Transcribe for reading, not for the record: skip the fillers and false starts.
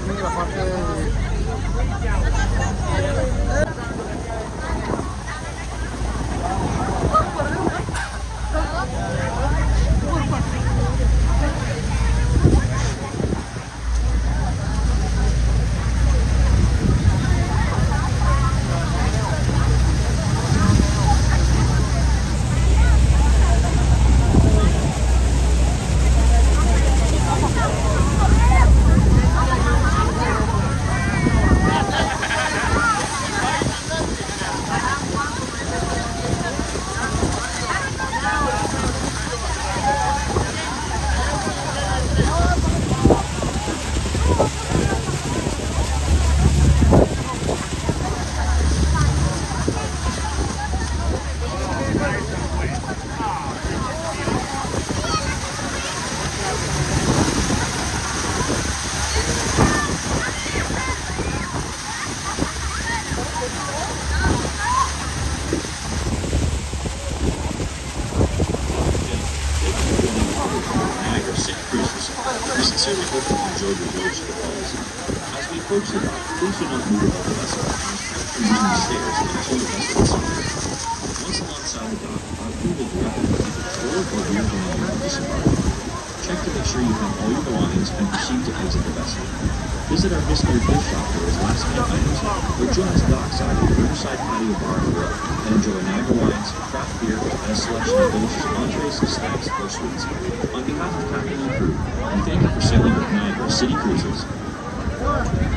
tiene la parte de... We sincerely hope that you enjoyed your voyage to the falls. As we approach the dock, please do not move above the vessel and using the stairs until the vessel is sunk. Once alongside the dock, our crew will direct you to either forward or rear the landing or disembark. Check to make sure you have all your belongings and proceed to exit the vessel. Visit our Mr. Gift Shop for his last minute items, or join us dockside at the Riverside Patio Bar and Grill and enjoy Niagara wines, craft beer, and a selection of delicious entrees, snacks, or sweets. On behalf of Captain and crew, and thank you for sailing with Niagara City Cruises.